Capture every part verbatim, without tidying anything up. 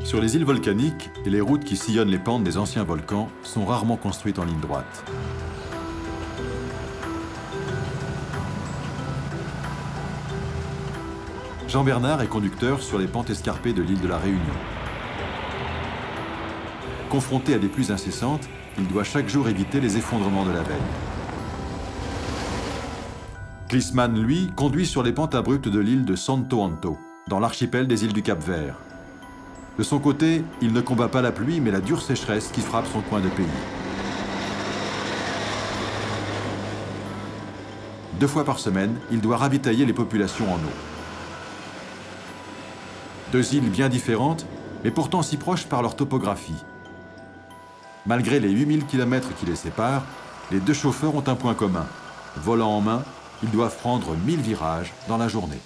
Sur les îles volcaniques, les routes qui sillonnent les pentes des anciens volcans sont rarement construites en ligne droite. Jean Bernard est conducteur sur les pentes escarpées de l'île de la Réunion. Confronté à des pluies incessantes, il doit chaque jour éviter les effondrements de la veille. Clisman, lui, conduit sur les pentes abruptes de l'île de Santo Anto, dans l'archipel des îles du Cap-Vert. De son côté, il ne combat pas la pluie, mais la dure sécheresse qui frappe son coin de pays. Deux fois par semaine, il doit ravitailler les populations en eau. Deux îles bien différentes, mais pourtant si proches par leur topographie. Malgré les huit mille kilomètres qui les séparent, les deux chauffeurs ont un point commun. Volant en main, ils doivent prendre mille virages dans la journée.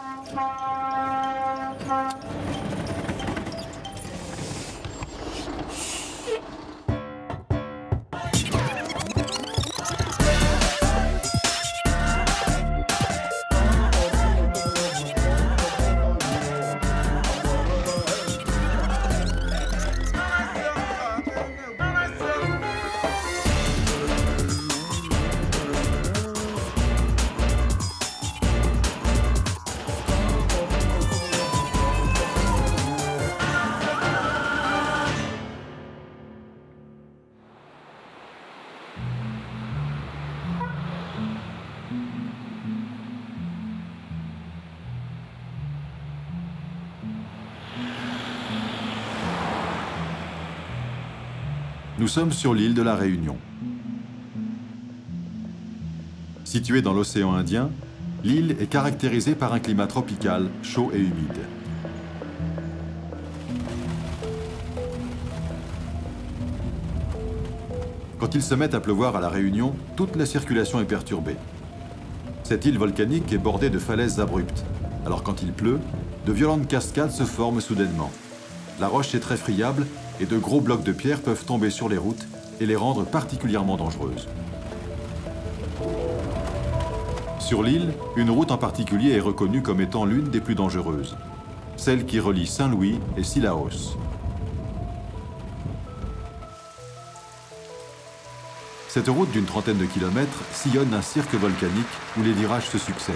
Nous sommes sur l'île de la Réunion. Située dans l'océan Indien, l'île est caractérisée par un climat tropical, chaud et humide. Quand il se met à pleuvoir à la Réunion, toute la circulation est perturbée. Cette île volcanique est bordée de falaises abruptes. Alors quand il pleut, de violentes cascades se forment soudainement. La roche est très friable et de gros blocs de pierre peuvent tomber sur les routes et les rendre particulièrement dangereuses. Sur l'île, une route en particulier est reconnue comme étant l'une des plus dangereuses, celle qui relie Saint-Louis et Sillaos. Cette route d'une trentaine de kilomètres sillonne un cirque volcanique où les virages se succèdent.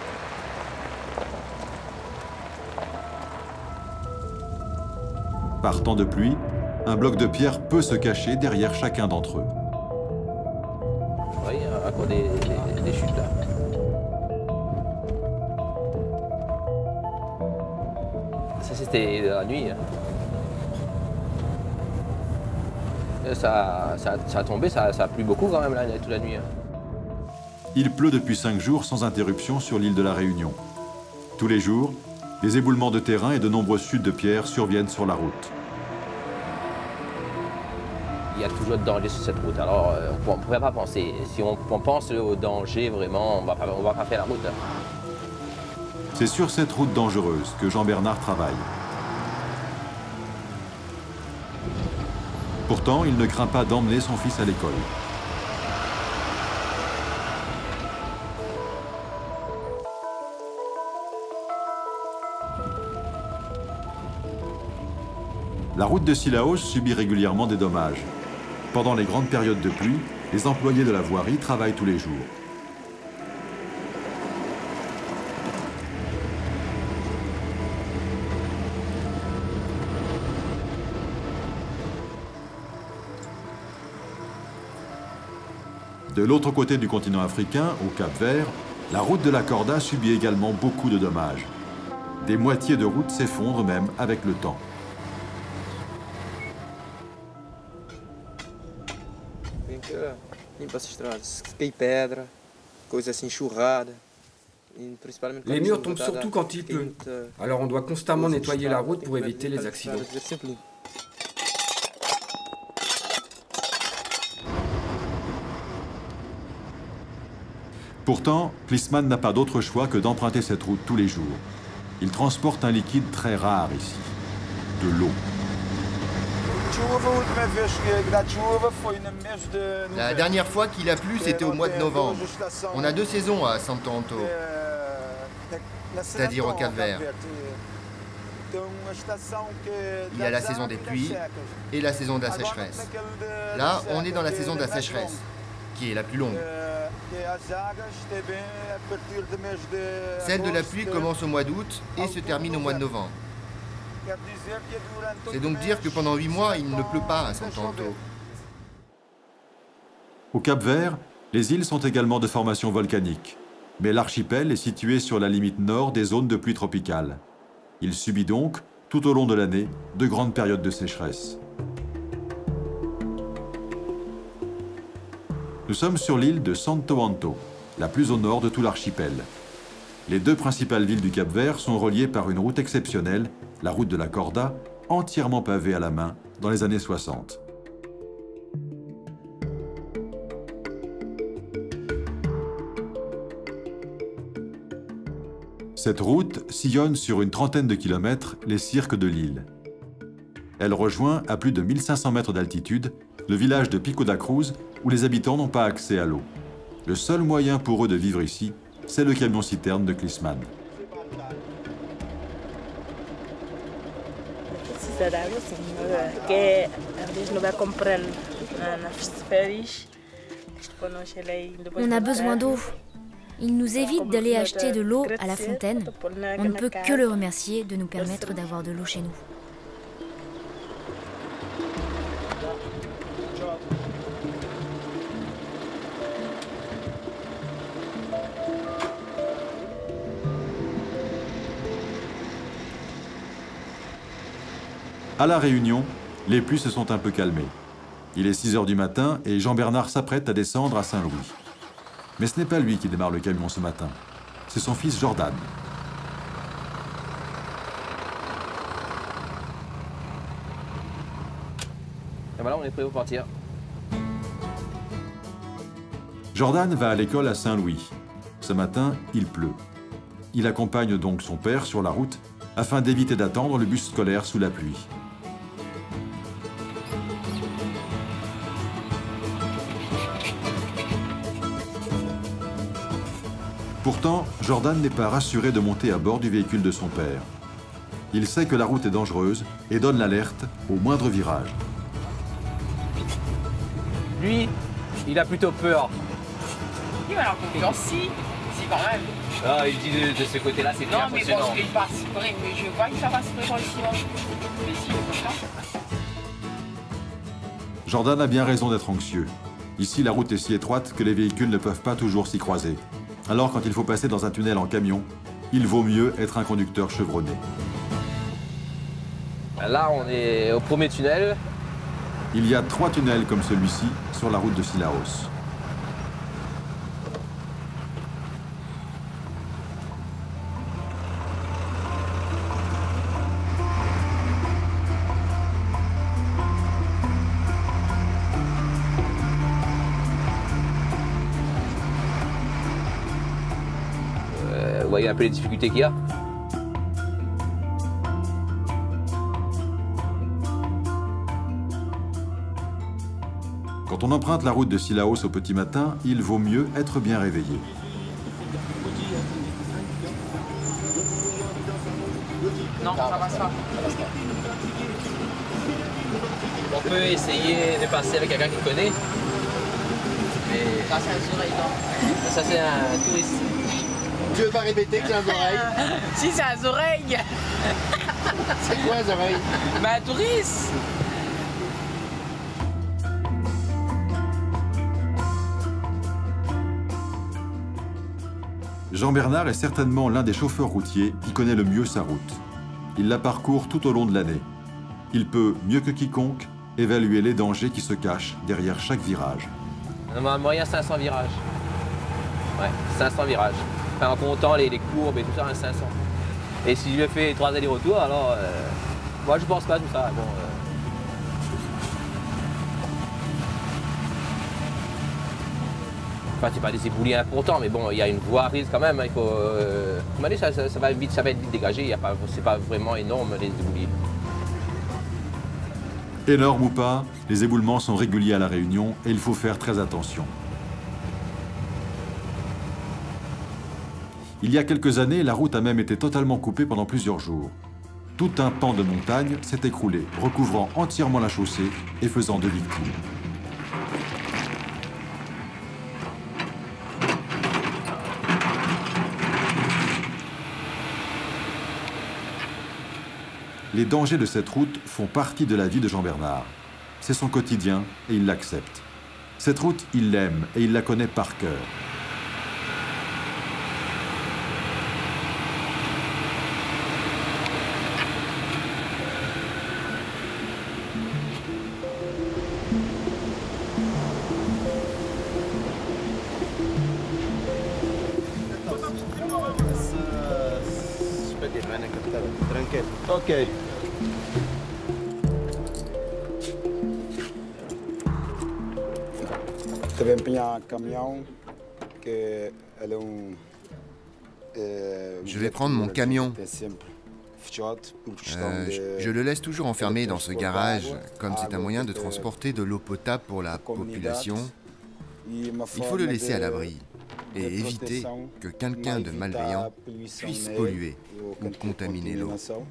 Par temps de pluie, un bloc de pierre peut se cacher derrière chacun d'entre eux. Oui, à cause des, des, des chutes là. Ça c'était la nuit. Hein. Ça, ça, ça a tombé, ça, ça a plu beaucoup quand même là, toute la nuit. Hein. Il pleut depuis cinq jours sans interruption sur l'île de la Réunion. Tous les jours, des éboulements de terrain et de nombreuses chutes de pierre surviennent sur la route. Il y a toujours de danger sur cette route, alors euh, on ne pourrait pas penser. Si on, on pense au danger, vraiment, on ne va pas faire la route. Hein. C'est sur cette route dangereuse que Jean Bernard travaille. Pourtant, il ne craint pas d'emmener son fils à l'école. La route de Sillaos subit régulièrement des dommages. Pendant les grandes périodes de pluie, les employés de la voirie travaillent tous les jours. De l'autre côté du continent africain, au Cap-Vert, la route de la Corda subit également beaucoup de dommages. Des moitiés de route s'effondrent même avec le temps. Les murs tombent surtout quand il pleut. Alors on doit constamment nettoyer la route pour éviter les accidents. Pourtant, Clisman n'a pas d'autre choix que d'emprunter cette route tous les jours. Il transporte un liquide très rare ici, de l'eau. La dernière fois qu'il a plu, c'était au mois de novembre. On a deux saisons à Santo Anto, c'est-à-dire au Cap-Vert. Il y a la saison des pluies et la saison de la sécheresse. Là, on est dans la saison de la sécheresse, qui est la plus longue. Celle de la pluie commence au mois d'août et se termine au mois de novembre. C'est donc dire que pendant huit mois, il ne pleut pas à Santo Antão. Au Cap-Vert, les îles sont également de formation volcanique, mais l'archipel est situé sur la limite nord des zones de pluie tropicale. Il subit donc, tout au long de l'année, de grandes périodes de sécheresse. Nous sommes sur l'île de Santo Antão, la plus au nord de tout l'archipel. Les deux principales villes du Cap-Vert sont reliées par une route exceptionnelle, la route de la Corda, entièrement pavée à la main dans les années soixante. Cette route sillonne sur une trentaine de kilomètres les cirques de l'île. Elle rejoint, à plus de mille cinq cents mètres d'altitude, le village de Pico da Cruz, où les habitants n'ont pas accès à l'eau. Le seul moyen pour eux de vivre ici, c'est le camion-citerne de Clisman. On a besoin d'eau. Il nous évite d'aller acheter de l'eau à la fontaine. On ne peut que le remercier de nous permettre d'avoir de l'eau chez nous. À La Réunion, les pluies se sont un peu calmées. Il est six heures du matin et Jean-Bernard s'apprête à descendre à Saint-Louis. Mais ce n'est pas lui qui démarre le camion ce matin, c'est son fils Jordan. Et voilà, on est prêt pour partir. Jordan va à l'école à Saint-Louis. Ce matin, il pleut. Il accompagne donc son père sur la route afin d'éviter d'attendre le bus scolaire sous la pluie. Pourtant, Jordan n'est pas rassuré de monter à bord du véhicule de son père. Il sait que la route est dangereuse et donne l'alerte au moindre virage. Lui, il a plutôt peur. Il va leur confiance, si, si quand même. Ah, il dit de, de ce côté-là, c'est Non, mais impressionnant. bon, je vais pas aspirer, mais je vois que ça va aspirer dans le ciment. Mais si, il est confiance. Jordan a bien raison d'être anxieux. Ici, la route est si étroite que les véhicules ne peuvent pas toujours s'y croiser. Alors, quand il faut passer dans un tunnel en camion, il vaut mieux être un conducteur chevronné. Là, on est au premier tunnel. Il y a trois tunnels comme celui-ci sur la route de Cilaos. Vous voyez un peu les difficultés qu'il y a. Quand on emprunte la route de Cilaos au petit matin, il vaut mieux être bien réveillé. Non, ça passe pas. On peut essayer de passer avec quelqu'un qui connaît. Mais Ça, c'est un oreille, non. ça, c'est un touriste. Tu veux pas répéter que c'est un oreille? Si, c'est un oreille. C'est quoi un oreille? Bah, un touriste. Jean-Bernard est certainement l'un des chauffeurs routiers qui connaît le mieux sa route. Il la parcourt tout au long de l'année. Il peut, mieux que quiconque, évaluer les dangers qui se cachent derrière chaque virage. On a un moyen cinq cents virages. Ouais, cinq cents virages. Enfin, en comptant les, les courbes et tout ça, un cinq cents. Et si je fais trois allers-retours, alors... Euh, moi, je pense pas à tout ça. Bon, euh, Enfin, c'est pas des éboulis importants, mais bon, il y a une voirie quand même. Il faut. Euh, ça, ça, ça va vite, ça va être vite dégagé. Il y a pas, c'est pas vraiment énorme les éboulis. Énorme ou pas, les éboulements sont réguliers à La Réunion et il faut faire très attention. Il y a quelques années, la route a même été totalement coupée pendant plusieurs jours. Tout un pan de montagne s'est écroulé, recouvrant entièrement la chaussée et faisant deux victimes. Les dangers de cette route font partie de la vie de Jean-Bernard. C'est son quotidien et il l'accepte. Cette route, il l'aime et il la connaît par cœur. Ok. Je vais prendre mon camion. Euh, je, je le laisse toujours enfermé dans ce garage, comme c'est un moyen de transporter de l'eau potable pour la population. Il faut le laisser à l'abri et éviter que quelqu'un de malveillant puisse polluer ou contaminer l'eau.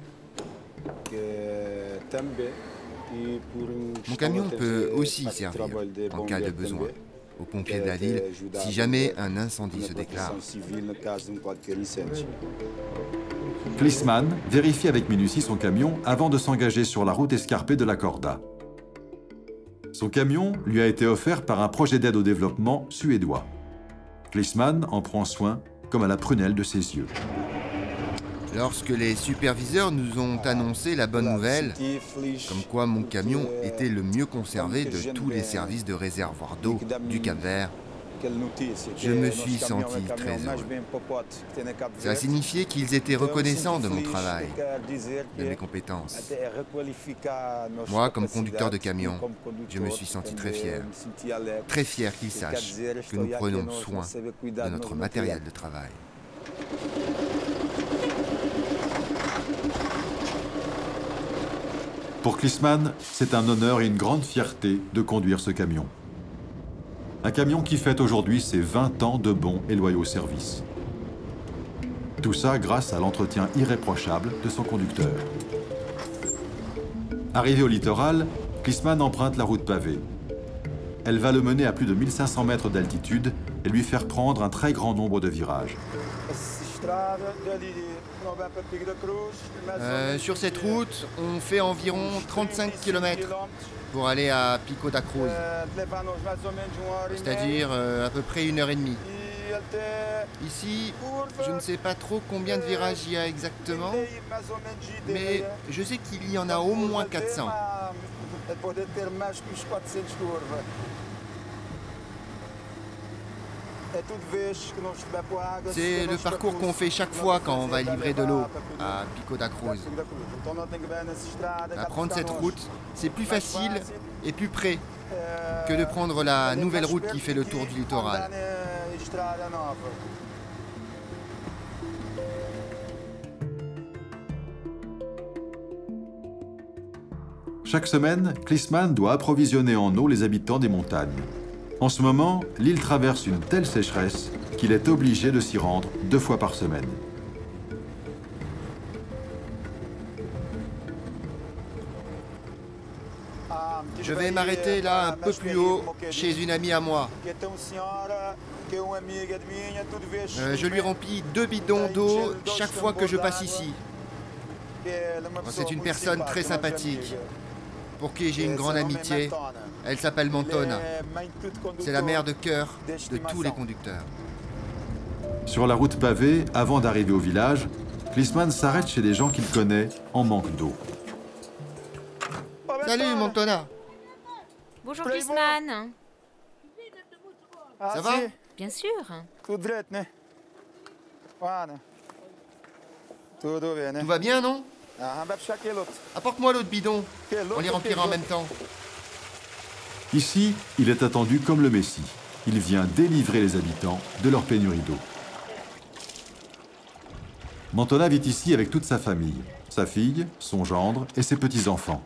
Mon camion peut aussi servir, en cas de besoin, aux pompiers de la ville si jamais un incendie se déclare. Klisman vérifie avec minutie son camion avant de s'engager sur la route escarpée de la Korda. Son camion lui a été offert par un projet d'aide au développement suédois. Klisman en prend soin comme à la prunelle de ses yeux. Lorsque les superviseurs nous ont annoncé la bonne nouvelle, comme quoi mon camion était le mieux conservé de tous les services de réservoir d'eau du Cap-Vert, je me suis senti très heureux. Ça a signifié qu'ils étaient reconnaissants de mon travail, de mes compétences. Moi, comme conducteur de camion, je me suis senti très fier. Très fier qu'ils sachent que nous prenons soin de notre matériel de travail. Pour Klisman, c'est un honneur et une grande fierté de conduire ce camion. Un camion qui fête aujourd'hui ses vingt ans de bons et loyaux services. Tout ça grâce à l'entretien irréprochable de son conducteur. Arrivé au littoral, Klisman emprunte la route pavée. Elle va le mener à plus de mille cinq cents mètres d'altitude et lui faire prendre un très grand nombre de virages. Euh, sur cette route, on fait environ trente-cinq kilomètres pour aller à Pico da Cruz, c'est-à-dire euh, à peu près une heure et demie. Ici, je ne sais pas trop combien de virages il y a exactement, mais je sais qu'il y en a au moins quatre cents. C'est le parcours qu'on fait chaque fois quand on va livrer de l'eau à Pico da Cruz. Prendre cette route, c'est plus facile et plus près que de prendre la nouvelle route qui fait le tour du littoral. Chaque semaine, Klisman doit approvisionner en eau les habitants des montagnes. En ce moment, l'île traverse une telle sécheresse qu'il est obligé de s'y rendre deux fois par semaine. Je vais m'arrêter là un peu plus haut, chez une amie à moi. Euh, je lui remplis deux bidons d'eau chaque fois que je passe ici. C'est une personne très sympathique, pour qui j'ai une grande amitié. Elle s'appelle Montona. C'est la mère de cœur de tous les conducteurs. Sur la route pavée, avant d'arriver au village, Klisman s'arrête chez des gens qu'il connaît en manque d'eau. Salut Montona. Bonjour Klisman. Ça va? Bien sûr. Tout va bien, non? Apporte-moi l'autre bidon. On les remplira en même temps. Ici, il est attendu comme le Messie. Il vient délivrer les habitants de leur pénurie d'eau. Montona vit ici avec toute sa famille, sa fille, son gendre et ses petits-enfants.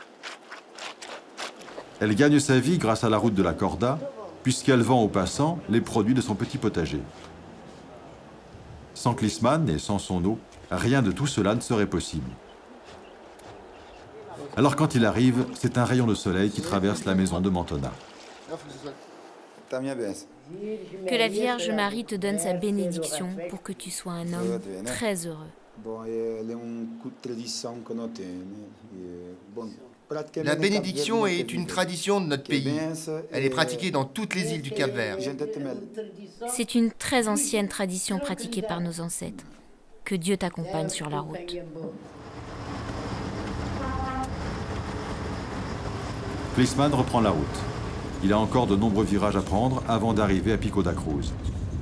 Elle gagne sa vie grâce à la route de la Korda, puisqu'elle vend aux passants les produits de son petit potager. Sans Klisman et sans son eau, rien de tout cela ne serait possible. Alors quand il arrive, c'est un rayon de soleil qui traverse la maison de Mantona. Que la Vierge Marie te donne sa bénédiction pour que tu sois un homme très heureux. La bénédiction est une tradition de notre pays. Elle est pratiquée dans toutes les îles du Cap-Vert. C'est une très ancienne tradition pratiquée par nos ancêtres. Que Dieu t'accompagne sur la route. Clisman reprend la route. Il a encore de nombreux virages à prendre avant d'arriver à Pico da Cruz.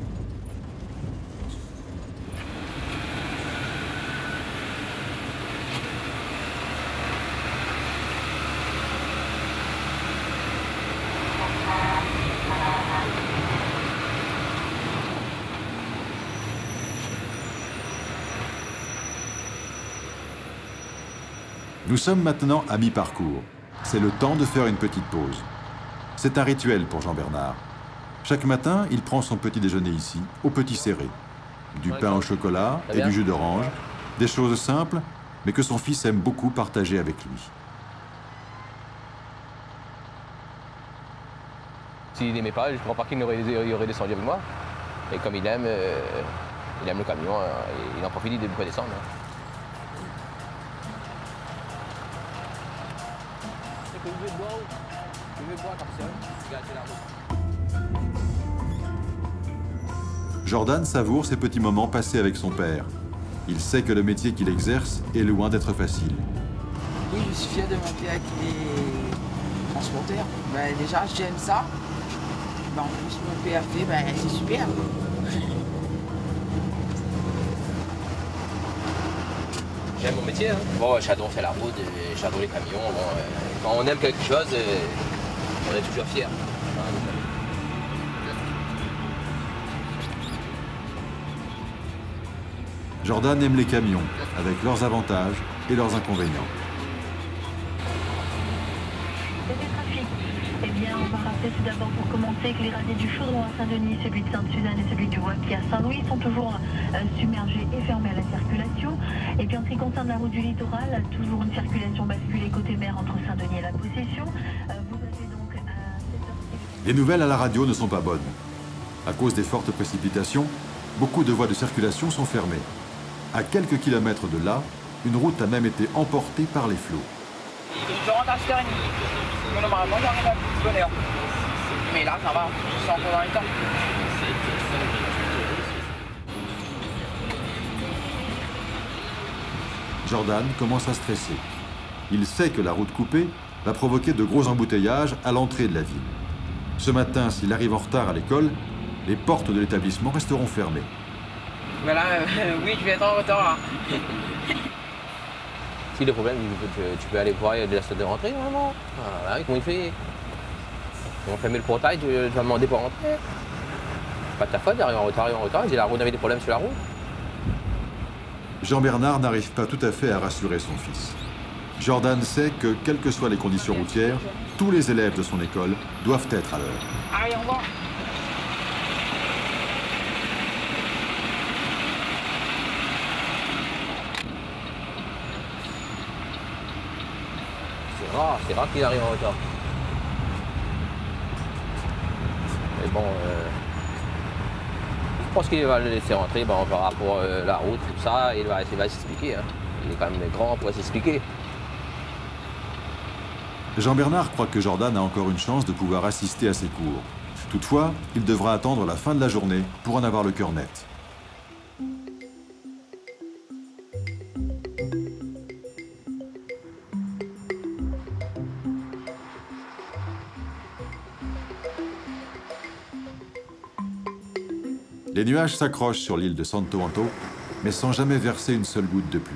Nous sommes maintenant à mi-parcours. C'est le temps de faire une petite pause. C'est un rituel pour Jean-Bernard. Chaque matin, il prend son petit déjeuner ici, au petit serré. Du pain au chocolat et du jus d'orange. Des choses simples, mais que son fils aime beaucoup partager avec lui. S'il n'aimait pas, je ne crois pas qu'il aurait, il aurait descendu avec moi. Et comme il aime, euh, il aime le camion, hein, il en profite, il ne peut descendre. Hein. Jordan savoure ces petits moments passés avec son père. Il sait que le métier qu'il exerce est loin d'être facile. Oui, je suis fier de mon père qui est transporteur. Ben, déjà, j'aime ça. Ben, en plus, mon père fait, ben, c'est super. J'aime mon métier. Hein. Bon, j'adore faire la route, j'adore les camions. Bon, euh, quand on aime quelque chose, euh, on est toujours fier. Jordan aime les camions, avec leurs avantages et leurs inconvénients. Côté trafic, eh bien, on va rappeler tout d'abord pour commencer que les radiers du Chaudron à Saint-Denis, celui de Sainte-Suzanne et celui du Wapi à Saint-Louis sont toujours euh, submergés et fermés à la circulation. Et puis en ce qui concerne la route du littoral, toujours une circulation basculée côté mer entre Saint-Denis et la Possession. Euh, vous avez donc à sept heures... Les nouvelles à la radio ne sont pas bonnes. À cause des fortes précipitations, beaucoup de voies de circulation sont fermées. À quelques kilomètres de là, une route a même été emportée par les flots. Je rentre à sept heures trente. Normalement, j'arrive à plus bonne heure. Mais là, ça va, je suis encore dans les temps. Jordan commence à stresser. Il sait que la route coupée va provoquer de gros embouteillages à l'entrée de la ville. Ce matin, s'il arrive en retard à l'école, les portes de l'établissement resteront fermées. Mais là, euh, oui, je vais être en retard. Là. Si le problème, tu, tu peux aller voir de la salle de rentrée, vraiment. Ah, comment il fait? Ils ont fermé le portail, tu, tu vas demander pour rentrer. Pas de ta faute, il arrive en retard, il est en retard. Il dit la route avait des problèmes sur la route. Jean-Bernard n'arrive pas tout à fait à rassurer son fils. Jordan sait que, quelles que soient les conditions routières, tous les élèves de son école doivent être à l'heure. Allez, au revoir. C'est rare, c'est rare qu'il arrive en retard. Mais bon, euh, je pense qu'il va le laisser rentrer bon, par rapport à euh, la route, tout ça, il va, il va s'expliquer. Hein. Il est quand même grand pour s'expliquer. Jean-Bernard croit que Jordan a encore une chance de pouvoir assister à ses cours. Toutefois, il devra attendre la fin de la journée pour en avoir le cœur net. Les nuages s'accrochent sur l'île de Santo Anto, mais sans jamais verser une seule goutte de pluie.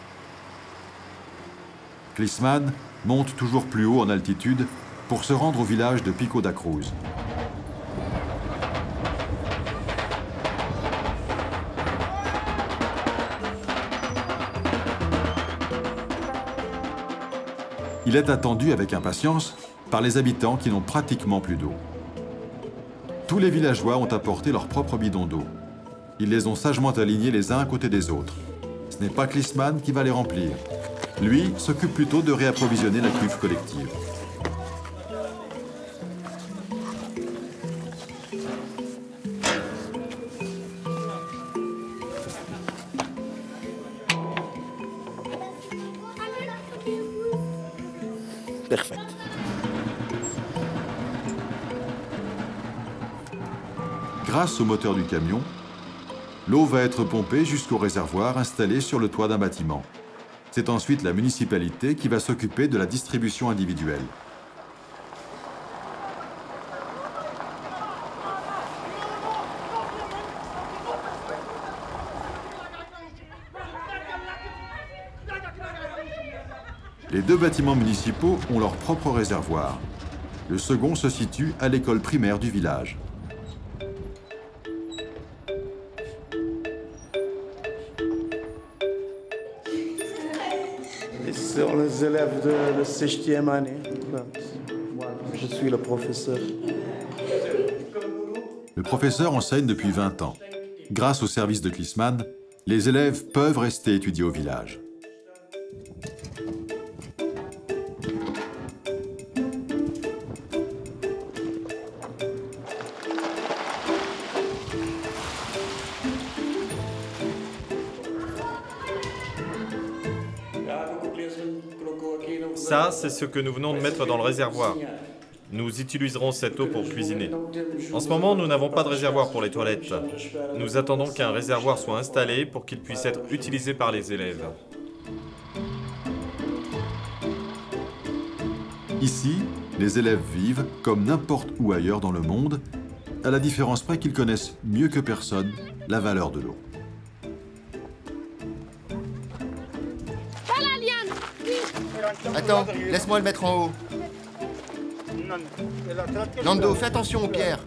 Clisman monte toujours plus haut en altitude pour se rendre au village de Pico da Cruz. Il est attendu avec impatience par les habitants qui n'ont pratiquement plus d'eau. Tous les villageois ont apporté leur propre bidon d'eau. Ils les ont sagement alignés les uns à côté des autres. Ce n'est pas Clisman qui va les remplir. Lui s'occupe plutôt de réapprovisionner la cuve collective. Parfait. Grâce au moteur du camion, l'eau va être pompée jusqu'au réservoir installé sur le toit d'un bâtiment. C'est ensuite la municipalité qui va s'occuper de la distribution individuelle. Les deux bâtiments municipaux ont leur propre réservoir. Le second se situe à l'école primaire du village. Ce sont les élèves de la septième année. Je suis le professeur. Le professeur enseigne depuis vingt ans. Grâce au service de Clisman, les élèves peuvent rester étudier au village. Ça, c'est ce que nous venons de mettre dans le réservoir. Nous utiliserons cette eau pour cuisiner. En ce moment, nous n'avons pas de réservoir pour les toilettes. Nous attendons qu'un réservoir soit installé pour qu'il puisse être utilisé par les élèves. Ici, les élèves vivent comme n'importe où ailleurs dans le monde, à la différence près qu'ils connaissent mieux que personne la valeur de l'eau. Attends, laisse-moi le mettre en haut. Nando, fais attention aux pierres.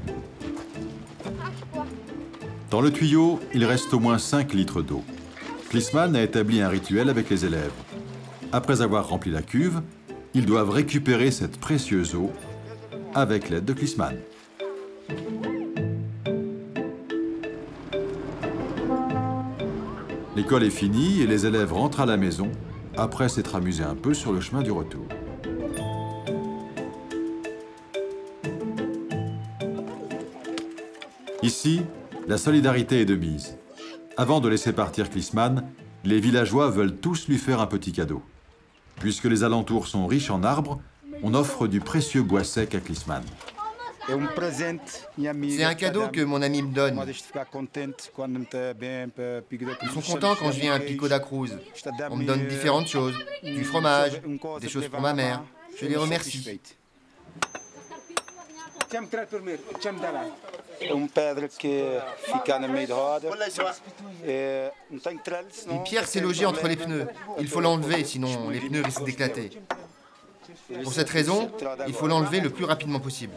Dans le tuyau, il reste au moins cinq litres d'eau. Clisman a établi un rituel avec les élèves. Après avoir rempli la cuve, ils doivent récupérer cette précieuse eau avec l'aide de Clisman. L'école est finie et les élèves rentrent à la maison après s'être amusés un peu sur le chemin du retour. Ici, la solidarité est de mise. Avant de laisser partir Clisman, les villageois veulent tous lui faire un petit cadeau. Puisque les alentours sont riches en arbres, on offre du précieux bois sec à Clisman. C'est un cadeau que mon ami me donne. Ils sont contents quand je viens à Pico da Cruz. On me donne différentes choses, du fromage, des choses pour ma mère. Je les remercie. Une pierre s'est logée entre les pneus. Il faut l'enlever, sinon les pneus risquent d'éclater. Pour cette raison, il faut l'enlever le plus rapidement possible.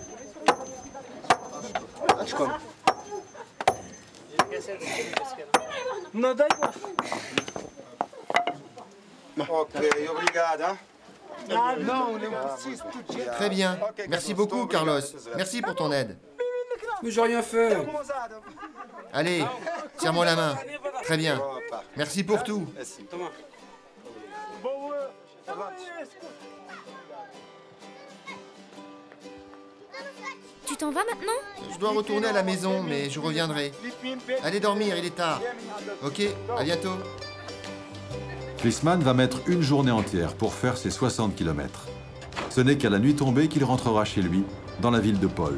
Très bien. Merci beaucoup, Carlos. Merci pour ton aide. Mais j'ai rien fait. Allez, serre-moi la main. Très bien. Merci pour tout. Tu t'en vas maintenant? Je dois retourner à la maison, mais je reviendrai. Allez dormir, il est tard. Ok, à bientôt. Clisman va mettre une journée entière pour faire ses soixante kilomètres. Ce n'est qu'à la nuit tombée qu'il rentrera chez lui, dans la ville de Pol.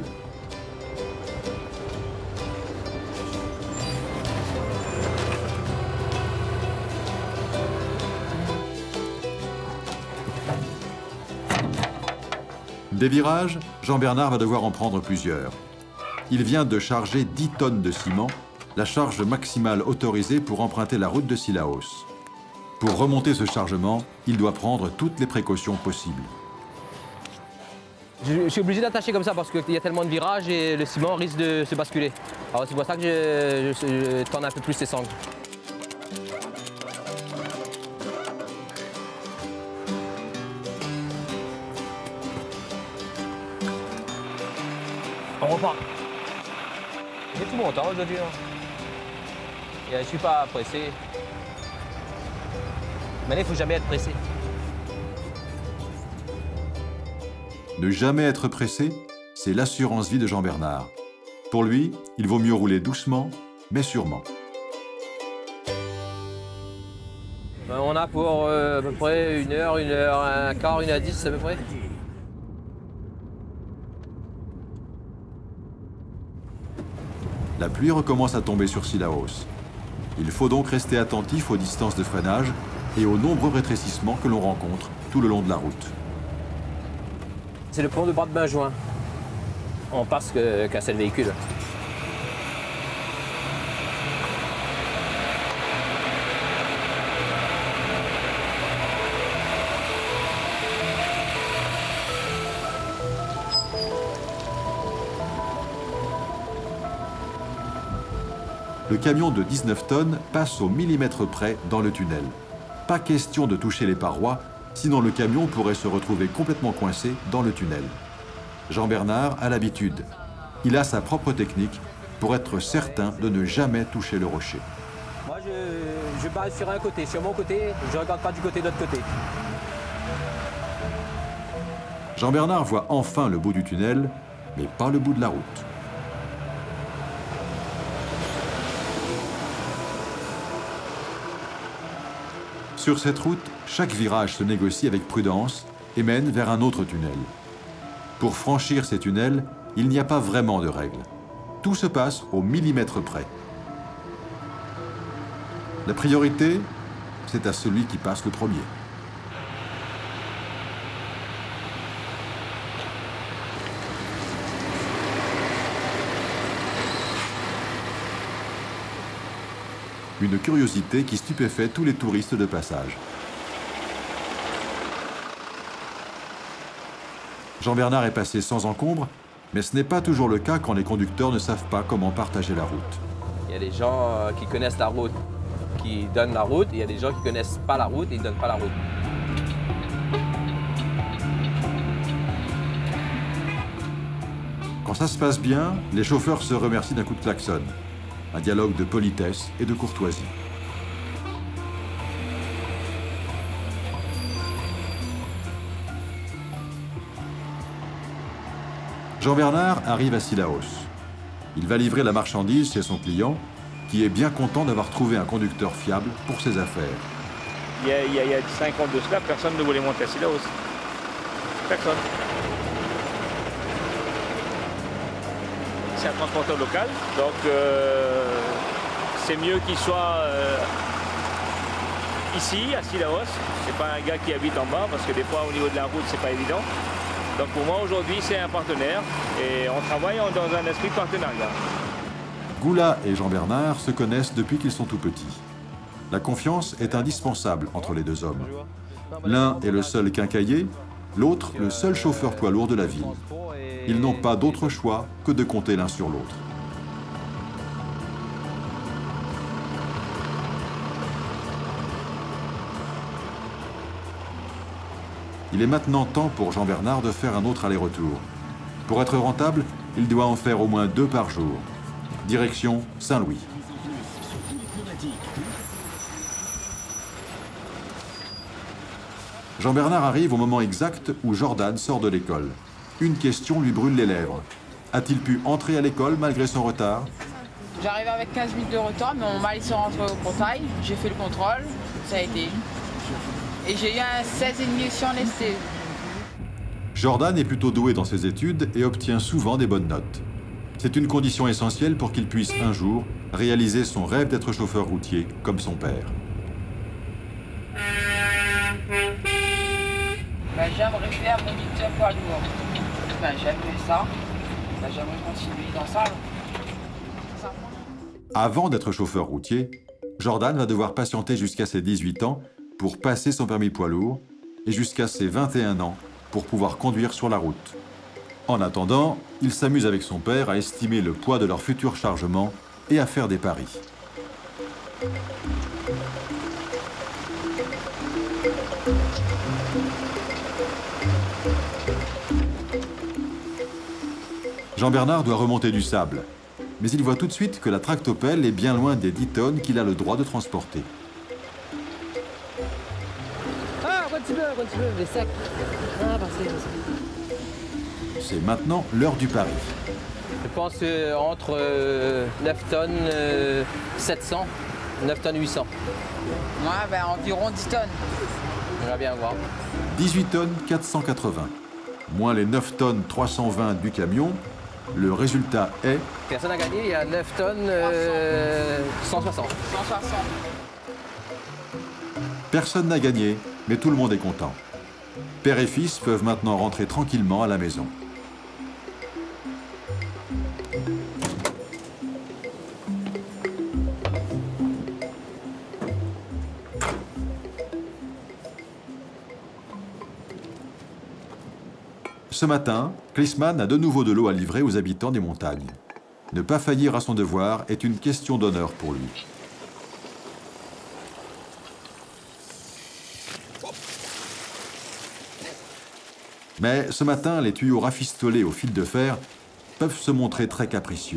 Des virages, Jean-Bernard va devoir en prendre plusieurs. Il vient de charger dix tonnes de ciment, la charge maximale autorisée pour emprunter la route de Sillaos. Pour remonter ce chargement, il doit prendre toutes les précautions possibles. Je, je suis obligé d'attacher comme ça parce qu'il y a tellement de virages et le ciment risque de se basculer. Alors c'est pour ça que je, je, je tends un peu plus les sangles. On repart. J'ai tout mon temps aujourd'hui. Hein. Et je ne suis pas pressé. Mais là, il ne faut jamais être pressé. Ne jamais être pressé, c'est l'assurance vie de Jean Bernard. Pour lui, il vaut mieux rouler doucement, mais sûrement. On a pour euh, à peu près une heure, une heure, un quart, une heure dix à peu près. La pluie recommence à tomber sur Cilaos. Il faut donc rester attentif aux distances de freinage et aux nombreux rétrécissements que l'on rencontre tout le long de la route. C'est le pont de bras de Benjoin. On passe que casser le véhicule. Le camion de dix-neuf tonnes passe au millimètre près dans le tunnel. Pas question de toucher les parois, sinon le camion pourrait se retrouver complètement coincé dans le tunnel. Jean Bernard a l'habitude. Il a sa propre technique pour être certain de ne jamais toucher le rocher. Moi, je, je base sur un côté, sur mon côté, je ne regarde pas du côté de l'autre côté. Jean Bernard voit enfin le bout du tunnel, mais pas le bout de la route. Sur cette route, chaque virage se négocie avec prudence et mène vers un autre tunnel. Pour franchir ces tunnels, il n'y a pas vraiment de règles. Tout se passe au millimètre près. La priorité, c'est à celui qui passe le premier. Une curiosité qui stupéfait tous les touristes de passage. Jean Bernard est passé sans encombre, mais ce n'est pas toujours le cas quand les conducteurs ne savent pas comment partager la route. Il y a des gens qui connaissent la route, qui donnent la route, et il y a des gens qui ne connaissent pas la route et ils ne donnent pas la route. Quand ça se passe bien, les chauffeurs se remercient d'un coup de klaxon. Un dialogue de politesse et de courtoisie. Jean Bernard arrive à Cilaos. Il va livrer la marchandise chez son client, qui est bien content d'avoir trouvé un conducteur fiable pour ses affaires. Il y a, il y a, il y a cinq ans de cela, personne ne voulait monter à Cilaos. Personne. C'est un transporteur local, donc euh, c'est mieux qu'il soit euh, ici, à Cilaos. C'est pas un gars qui habite en bas, parce que des fois, au niveau de la route, c'est pas évident. Donc pour moi, aujourd'hui, c'est un partenaire, et on travaille dans un esprit de partenariat. Goula et Jean Bernard se connaissent depuis qu'ils sont tout petits. La confiance est indispensable entre les deux hommes. L'un est le seul quincaillier, l'autre le seul chauffeur poids lourd de la ville. Ils n'ont pas d'autre choix que de compter l'un sur l'autre. Il est maintenant temps pour Jean Bernard de faire un autre aller-retour. Pour être rentable, il doit en faire au moins deux par jour. Direction Saint-Louis. Jean Bernard arrive au moment exact où Jordan sort de l'école. Une question lui brûle les lèvres. A-t-il pu entrer à l'école malgré son retard? J'arrive avec quinze minutes de retard, mais mon mari se rentre au portail. J'ai fait le contrôle, ça a été. Et j'ai eu un seize virgule cinq sur l'S T E. Jordan est plutôt doué dans ses études et obtient souvent des bonnes notes. C'est une condition essentielle pour qu'il puisse un jour réaliser son rêve d'être chauffeur routier comme son père. Ben, j'aimerais faire moniteur poids lourd. Ben, j'aimerais ça. Ben, j'aimerais continuer dans ça. Avant d'être chauffeur routier, Jordan va devoir patienter jusqu'à ses dix-huit ans pour passer son permis poids lourd et jusqu'à ses vingt et un ans pour pouvoir conduire sur la route. En attendant, il s'amuse avec son père à estimer le poids de leur futur chargement et à faire des paris. Jean Bernard doit remonter du sable, mais il voit tout de suite que la tractopelle est bien loin des dix tonnes qu'il a le droit de transporter. C'est maintenant l'heure du pari. Je pense euh, entre euh, neuf tonnes euh, sept cents, neuf tonnes huit cents. Ouais, ben environ dix tonnes. On va bien voir. dix-huit tonnes quatre cent quatre-vingts. Moins les neuf tonnes trois cent vingt du camion, le résultat est... Personne n'a gagné, il y a neuf tonnes euh, cent soixante. cent soixante. Personne n'a gagné, mais tout le monde est content. Père et fils peuvent maintenant rentrer tranquillement à la maison. Ce matin, Klisman a de nouveau de l'eau à livrer aux habitants des montagnes. Ne pas faillir à son devoir est une question d'honneur pour lui. Mais ce matin, les tuyaux rafistolés au fil de fer peuvent se montrer très capricieux.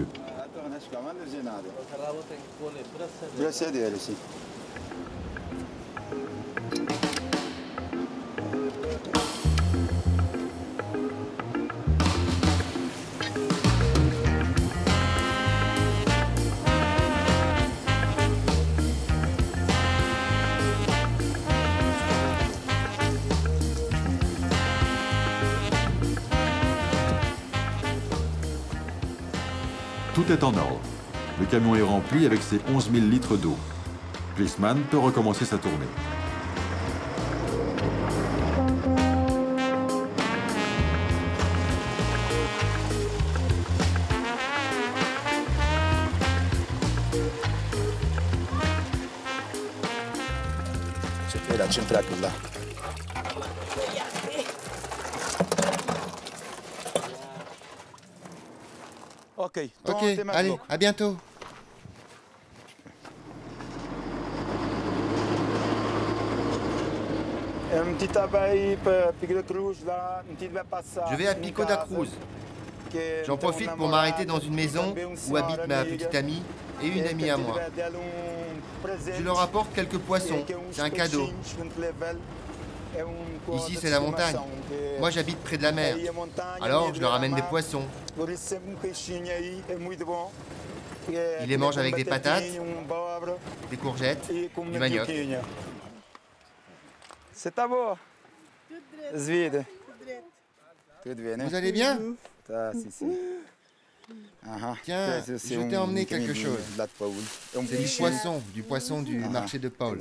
Tout est en ordre. Le camion est rempli avec ses onze mille litres d'eau. Klisman peut recommencer sa tournée. C'est la centrale là. Ok, allez, à bientôt. Je vais à Pico da Cruz. J'en profite pour m'arrêter dans une maison où habite ma petite amie et une amie à moi. Je leur apporte quelques poissons, c'est un cadeau. Ici, c'est la montagne. Moi, j'habite près de la mer. Alors, je leur amène des poissons. Ils les mangent avec des patates, des courgettes, du manioc. Vous allez bien? Tiens, je t'ai emmené quelque chose. C'est du poisson, du poisson du marché de Paul.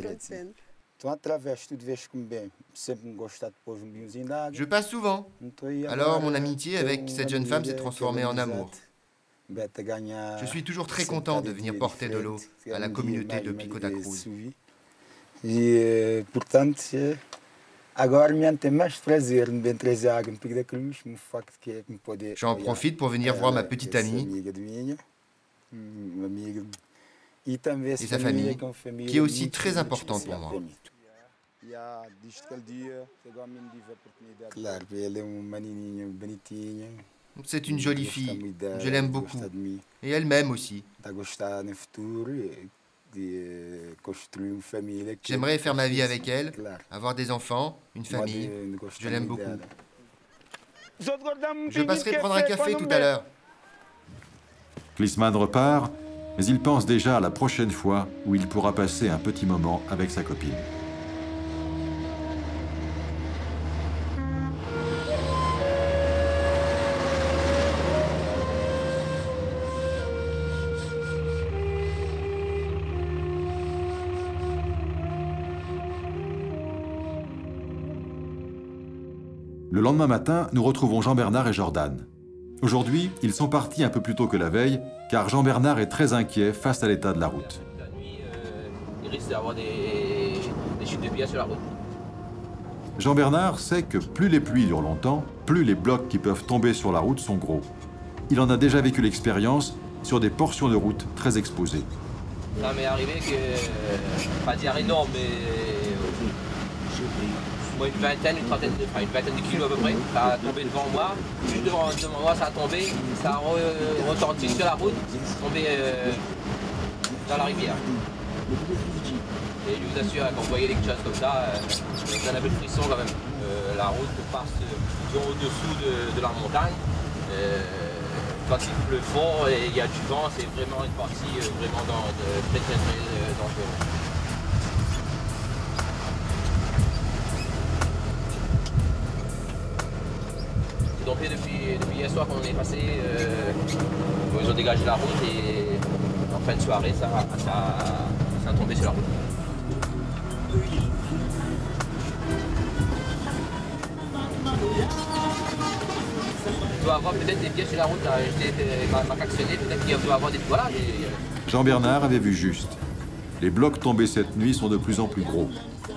Je passe souvent. Alors mon amitié avec cette jeune femme s'est transformée en amour. Je suis toujours très content de venir porter de l'eau à la communauté de Pico da Cruz. J'en profite pour venir voir ma petite amie et sa famille, qui est aussi très importante pour moi. C'est une jolie fille, je l'aime beaucoup, et elle m'aime aussi. J'aimerais faire ma vie avec elle, avoir des enfants, une famille, je l'aime beaucoup. Je passerai prendre un café tout à l'heure. Klisman repart, mais il pense déjà à la prochaine fois où il pourra passer un petit moment avec sa copine. Le lendemain matin, nous retrouvons Jean-Bernard et Jordan. Aujourd'hui, ils sont partis un peu plus tôt que la veille, car Jean-Bernard est très inquiet face à l'état de la route. La nuit, euh, il risque d'avoir des, des chutes de pierres sur la route. Jean-Bernard sait que plus les pluies durent longtemps, plus les blocs qui peuvent tomber sur la route sont gros. Il en a déjà vécu l'expérience sur des portions de route très exposées. Ça m'est arrivé que, euh, pas dire énorme, mais moi, une vingtaine, une trentaine, de, enfin une vingtaine de kilos à peu près. Ça a tombé devant moi, juste devant, devant moi, ça a tombé, ça a re, retenti sur la route, tombé euh, dans la rivière. Et je vous assure, quand vous voyez les choses comme ça, euh, vous en avez le frisson quand même. Euh, la route passe euh, au-dessous de, de la montagne. Euh, quand il pleut fort et il y a du vent, c'est vraiment une partie euh, vraiment dans, de, très très très euh, dangereuse. C'est donc depuis, depuis hier soir qu'on est passé, euh, ils ont dégagé la route et en fin de soirée, ça, ça, ça a tombé sur la route. Il doit avoir peut-être des pièces sur la route, là. Je m'a klaxonné, peut-être qu'il doit avoir des... Voilà. Et... Jean-Bernard avait vu juste. Les blocs tombés cette nuit sont de plus en plus gros.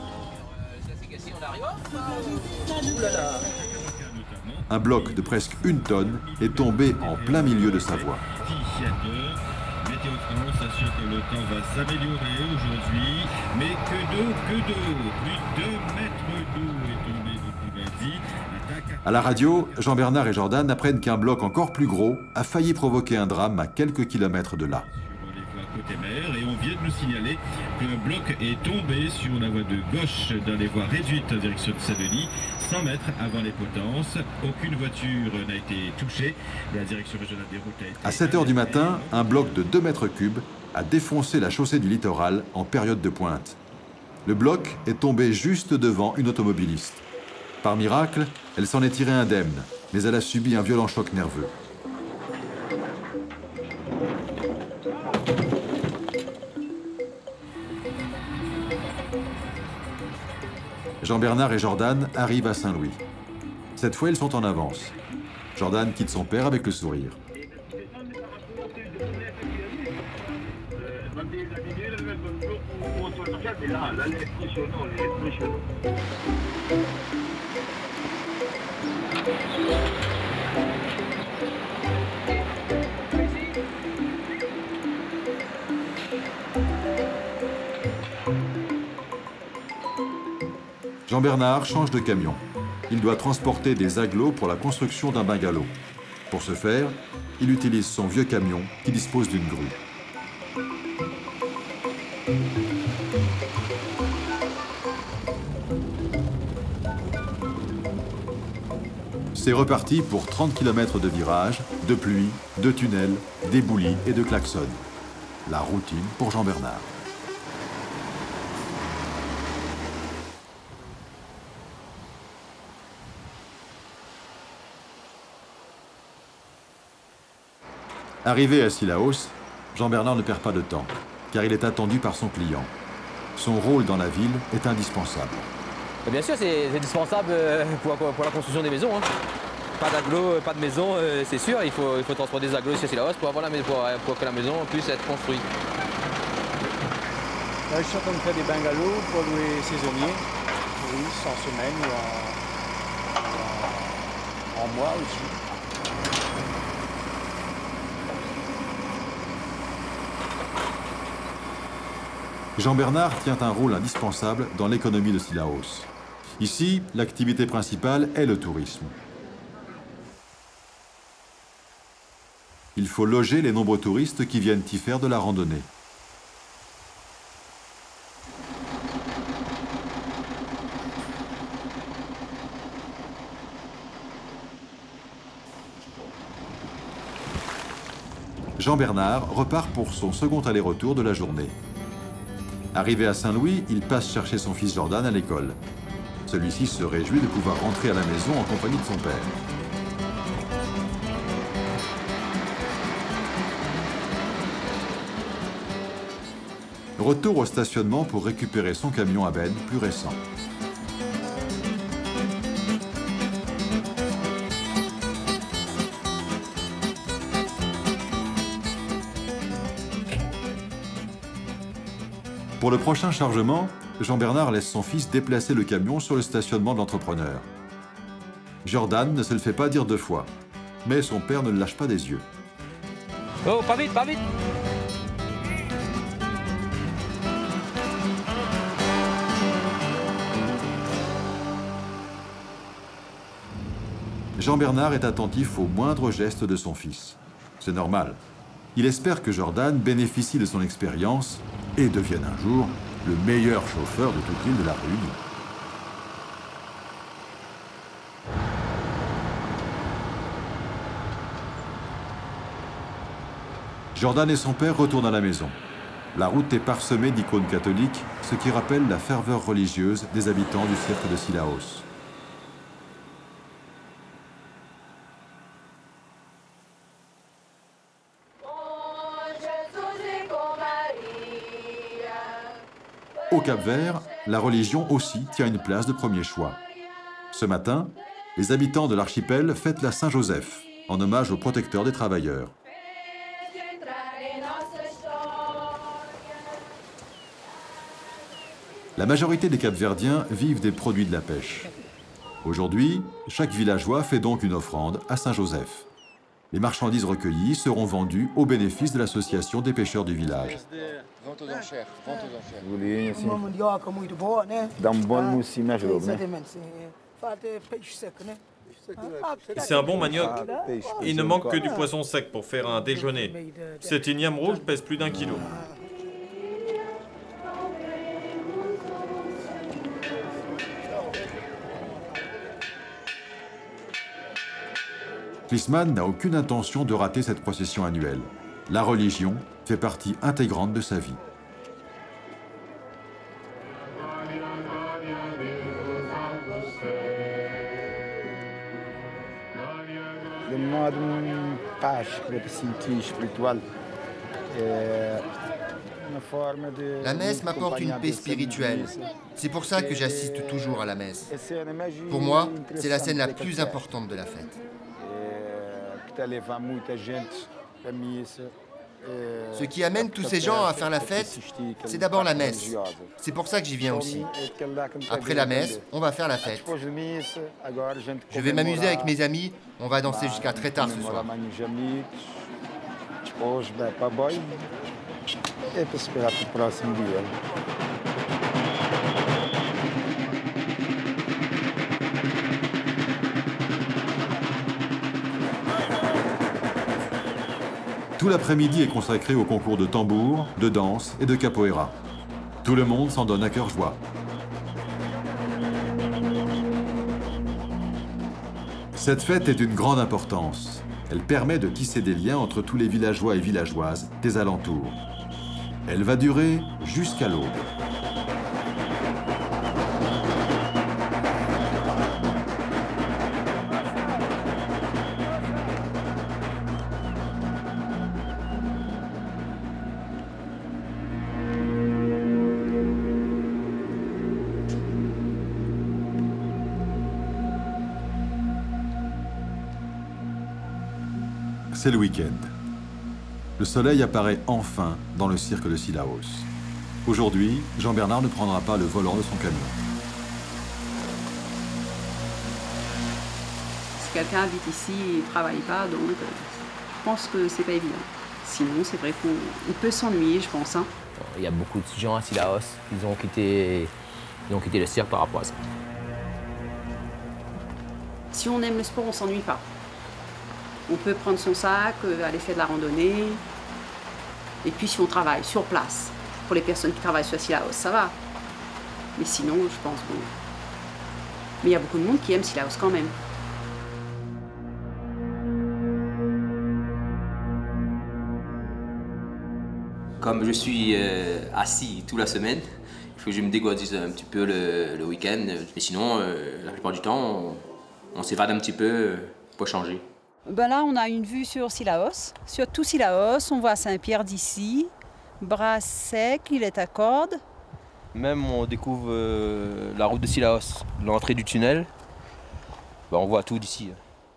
Un bloc de presque une tonne est tombé en plein milieu de sa voie. Météo France assure que le temps va s'améliorer aujourd'hui, mais que d'eau, que d'eau. Plus de deux mètres d'eau est tombé depuis lundi. À la radio, Jean-Bernard et Jordan apprennent qu'un bloc encore plus gros a failli provoquer un drame à quelques kilomètres de là. Sur les voies côté mer, et on vient de nous signaler qu'un bloc est tombé sur la voie de gauche dans les voies réduites en direction de Saint-Denis, cent mètres avant les Potences. Aucune voiture n'a été touchée. La direction régionale des routes a été... À sept heures du matin, un bloc de deux mètres cubes a défoncé la chaussée du littoral en période de pointe. Le bloc est tombé juste devant une automobiliste. Par miracle, elle s'en est tirée indemne, mais elle a subi un violent choc nerveux. Jean-Bernard et Jordan arrivent à Saint-Louis. Cette fois, ils sont en avance. Jordan quitte son père avec le sourire. Jean-Bernard change de camion. Il doit transporter des agglos pour la construction d'un bungalow. Pour ce faire, il utilise son vieux camion qui dispose d'une grue. C'est reparti pour trente kilomètres de virages, de pluie, de tunnels, d'éboulis et de klaxons. La routine pour Jean-Bernard. Arrivé à Cilaos, Jean-Bernard ne perd pas de temps, car il est attendu par son client. Son rôle dans la ville est indispensable. Bien sûr, c'est indispensable pour, pour la construction des maisons. Hein. Pas d'agglos, pas de maison, c'est sûr. Il faut, il faut transporter des agglos ici à Cilaos pour, avoir la, pour, pour que la maison puisse être construite. Là, je suis en train de faire des bungalows pour louer saisonniers, oui, en semaine ou en, en, en mois aussi. Jean-Bernard tient un rôle indispensable dans l'économie de Cilaos. Ici, l'activité principale est le tourisme. Il faut loger les nombreux touristes qui viennent y faire de la randonnée. Jean-Bernard repart pour son second aller-retour de la journée. Arrivé à Saint-Louis, il passe chercher son fils Jordan à l'école. Celui-ci se réjouit de pouvoir rentrer à la maison en compagnie de son père. Retour au stationnement pour récupérer son camion à benne plus récent. Pour le prochain chargement, Jean-Bernard laisse son fils déplacer le camion sur le stationnement de l'entrepreneur. Jordan ne se le fait pas dire deux fois, mais son père ne le lâche pas des yeux. Oh, pas vite, pas vite! Jean-Bernard est attentif aux moindres gestes de son fils. C'est normal. Il espère que Jordan bénéficie de son expérience et devienne un jour le meilleur chauffeur de toute l'île de la Réunion. Jordan et son père retournent à la maison. La route est parsemée d'icônes catholiques, ce qui rappelle la ferveur religieuse des habitants du cirque de Sillaos. Au Cap-Vert, la religion aussi tient une place de premier choix. Ce matin, les habitants de l'archipel fêtent la Saint-Joseph, en hommage au protecteur des travailleurs. La majorité des Capverdiens vivent des produits de la pêche. Aujourd'hui, chaque villageois fait donc une offrande à Saint-Joseph. Les marchandises recueillies seront vendues au bénéfice de l'association des pêcheurs du village. Vente aux enchères, vente aux enchères. C'est un bon manioc. Il ne manque que du poisson sec pour faire un déjeuner. Cet igname rouge pèse plus d'un kilo. Klisman n'a aucune intention de rater cette procession annuelle. La religion fait partie intégrante de sa vie. La messe m'apporte une paix spirituelle. C'est pour ça que j'assiste toujours à la messe. Pour moi, c'est la scène la plus importante de la fête. Ce qui amène tous ces gens à faire la fête, c'est d'abord la messe. C'est pour ça que j'y viens aussi. Après la messe, on va faire la fête. Je vais m'amuser avec mes amis, on va danser jusqu'à très tard ce soir. Tout l'après-midi est consacré au concours de tambour, de danse et de capoeira. Tout le monde s'en donne à cœur joie. Cette fête est d'une grande importance. Elle permet de tisser des liens entre tous les villageois et villageoises des alentours. Elle va durer jusqu'à l'aube. C'est le week-end. Le soleil apparaît enfin dans le cirque de Sillaos. Aujourd'hui, Jean-Bernard ne prendra pas le volant de son camion. Si quelqu'un habite ici et ne travaille pas, donc euh, je pense que c'est pas évident. Sinon, c'est vrai qu'on peut s'ennuyer, je pense. Hein. Il y a beaucoup de gens à Sillaos qui ont quitté, ils ont quitté le cirque par rapport à ça. Si on aime le sport, on ne s'ennuie pas. On peut prendre son sac, aller faire de la randonnée. Et puis si on travaille sur place, pour les personnes qui travaillent sur Sillaos, ça va. Mais sinon, je pense bon. Mais il y a beaucoup de monde qui aime Sillaos quand même. Comme je suis euh, assis toute la semaine, il faut que je me dégourdisse un petit peu le, le week-end. Mais sinon, euh, la plupart du temps, on, on s'évade un petit peu pour changer. Ben là, on a une vue sur Sillaos, sur tout Sillaos. On voit Saint-Pierre d'ici, Bras-Sec, il est à Cordes. Même on découvre euh, la route de Sillaos, l'entrée du tunnel. Ben, on voit tout d'ici.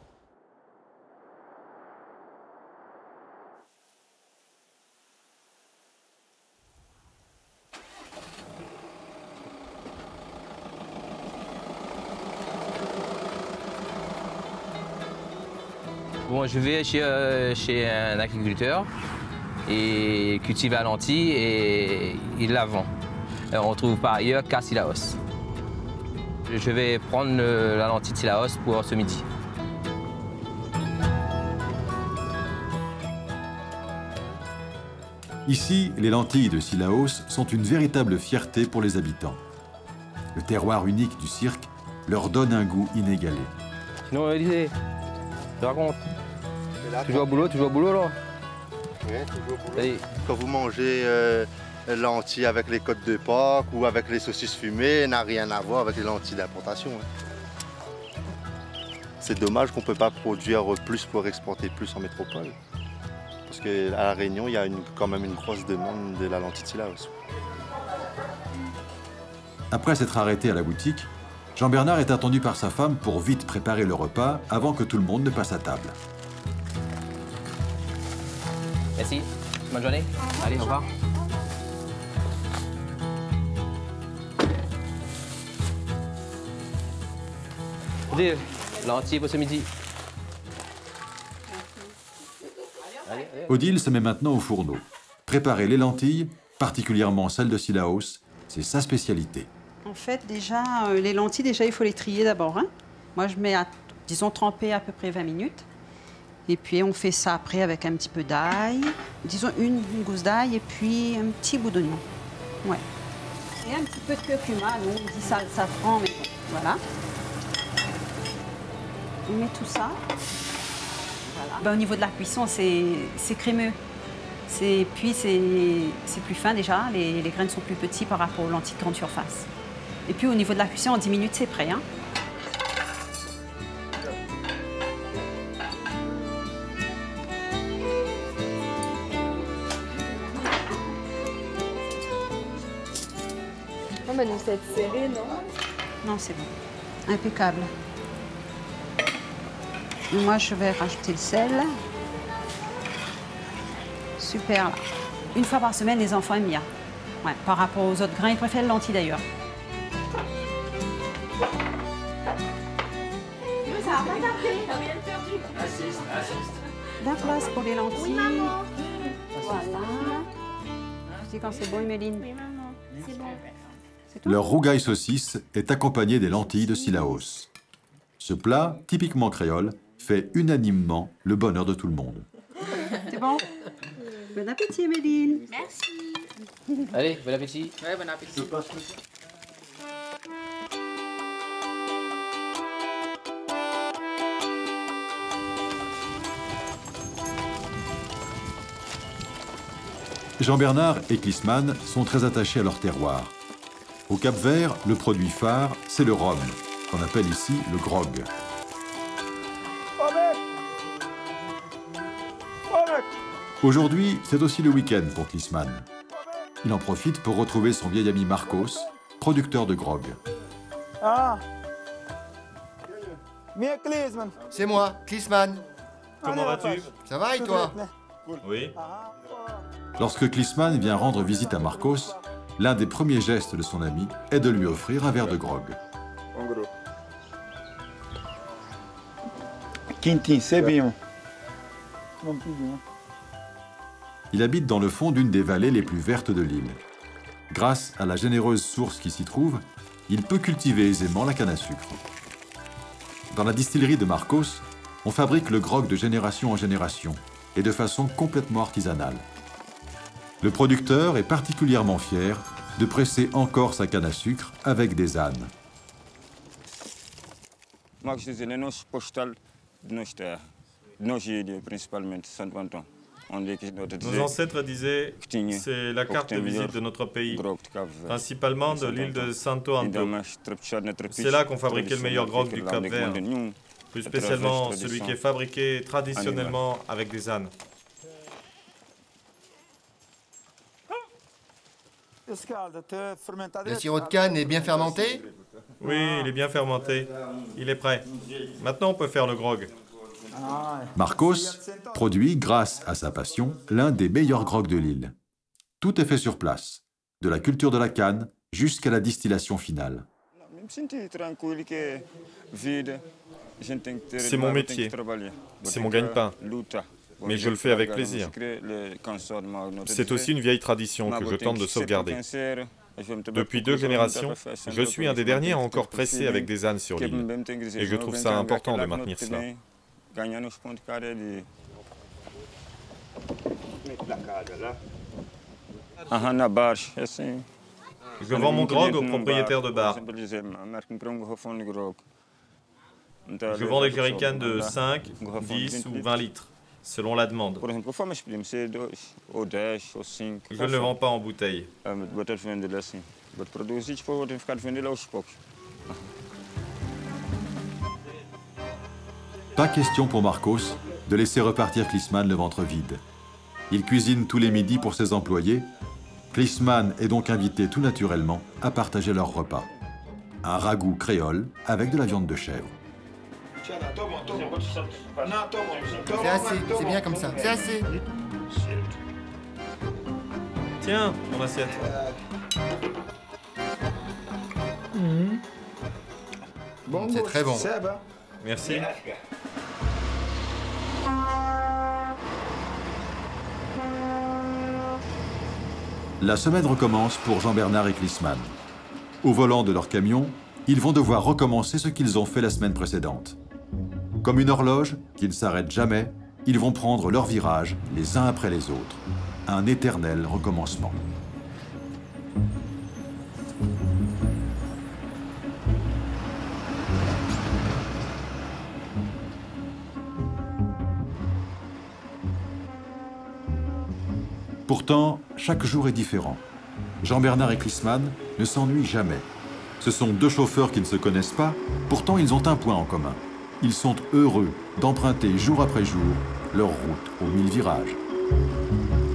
Bon, je vais chez, euh, chez un agriculteur et cultive la lentille et il la vend. On ne trouve pas ailleurs qu'à Sillaos. Je vais prendre le, la lentille de Sillaos pour ce midi. Ici, les lentilles de Cilaos sont une véritable fierté pour les habitants. Le terroir unique du cirque leur donne un goût inégalé. Sinon, Élisée, je raconte. Toujours au boulot, toujours au boulot là. Oui, toujours au boulot. Allez. Quand vous mangez euh, lentilles avec les côtes de Pâques ou avec les saucisses fumées, n'a rien à voir avec les lentilles d'importation. Hein. C'est dommage qu'on ne peut pas produire plus pour exporter plus en métropole. Parce qu'à La Réunion, il y a une, quand même une grosse demande de la lentille de Cilaos. Après s'être arrêté à la boutique, Jean-Bernard est attendu par sa femme pour vite préparer le repas avant que tout le monde ne passe à table. Merci, bonne journée. Allez, au revoir. Odile, lentilles pour ce midi. Allez, allez. Odile se met maintenant au fourneau. Préparer les lentilles, particulièrement celles de Cilaos, c'est sa spécialité. En fait, déjà, euh, les lentilles, déjà, il faut les trier d'abord. Hein. Moi, je mets, à, disons, tremper à peu près vingt minutes. Et puis, on fait ça après avec un petit peu d'ail. Disons, une, une gousse d'ail et puis un petit bout d'oignon. Ouais. Et un petit peu de curcuma. Nous, on dit ça, safran, mais bon, voilà. On met tout ça. Voilà. Ben, au niveau de la cuisson, c'est crémeux. Puis, c'est plus fin déjà. Les, les graines sont plus petites par rapport aux lentilles de grande surface. Et puis, au niveau de la cuisson, en dix minutes, c'est prêt. Hein. Non, mais donc ça va être serré, non? Non, c'est bon. Impeccable. Moi, je vais rajouter le sel. Super. Là. Une fois par semaine, les enfants aiment bien. Ouais, par rapport aux autres grains, ils préfèrent les lentilles d'ailleurs. Ça va pas tarder, t'as rien perdu. Assiste, assiste. La place pour les lentilles. Oui, maman. Voilà. Je dis quand c'est bon, Emeline. Oui, maman, c'est bon. Leur rougail saucisse est accompagné des lentilles de Cilaos. Ce plat, typiquement créole, fait unanimement le bonheur de tout le monde. C'est bon? Bon appétit, Emeline. Merci. Allez, bon appétit. Ouais, bon appétit. Jean-Bernard et Clisman sont très attachés à leur terroir. Au Cap-Vert, le produit phare, c'est le rhum, qu'on appelle ici le grog. Aujourd'hui, c'est aussi le week-end pour Clisman. Il en profite pour retrouver son vieil ami Marcos, producteur de grog. Ah. C'est moi, Clisman. Comment vas-tu? Ça va et toi? Oui. Lorsque Clisman vient rendre visite à Marcos, l'un des premiers gestes de son ami est de lui offrir un verre de grog. Quintin, c'est bien. Il habite dans le fond d'une des vallées les plus vertes de l'île. Grâce à la généreuse source qui s'y trouve, il peut cultiver aisément la canne à sucre. Dans la distillerie de Marcos, on fabrique le grog de génération en génération et de façon complètement artisanale. Le producteur est particulièrement fier de presser encore sa canne à sucre avec des ânes. Nos ancêtres disaient que c'est la carte de visite de notre pays, principalement de l'île de Santo Anto. C'est là qu'on fabriquait le meilleur grog du Cap-Vert, plus spécialement celui qui est fabriqué traditionnellement avec des ânes. Le sirop de canne est bien fermenté? Oui, il est bien fermenté. Il est prêt. Maintenant, on peut faire le grog. Marcos produit, grâce à sa passion, l'un des meilleurs grogs de l'île. Tout est fait sur place, de la culture de la canne jusqu'à la distillation finale. C'est mon métier, c'est mon gagne-pain, mais je le fais avec plaisir. C'est aussi une vieille tradition que je tente de sauvegarder. Depuis deux générations, je suis un des derniers à encore presser avec des ânes sur l'île, et je trouve ça important de maintenir cela. Je vends mon grog au propriétaire de bar. Je vends des jerrycans de cinq, dix ou vingt litres, selon la demande. Je ne le vends pas en bouteille. Pas question pour Marcos de laisser repartir Klisman le ventre vide. Il cuisine tous les midis pour ses employés. Klisman est donc invité tout naturellement à partager leur repas. Un ragoût créole avec de la viande de chèvre. C'est assez, c'est bien comme ça, c'est assez. Tiens, mon assiette. Mmh. C'est très bon. Merci. La semaine recommence pour Jean-Bernard et Klisman. Au volant de leur camion, ils vont devoir recommencer ce qu'ils ont fait la semaine précédente. Comme une horloge qui ne s'arrête jamais, ils vont prendre leur virage les uns après les autres. Un éternel recommencement. Pourtant, chaque jour est différent. Jean-Bernard et Klisman ne s'ennuient jamais. Ce sont deux chauffeurs qui ne se connaissent pas, pourtant ils ont un point en commun. Ils sont heureux d'emprunter jour après jour leur route aux mille virages.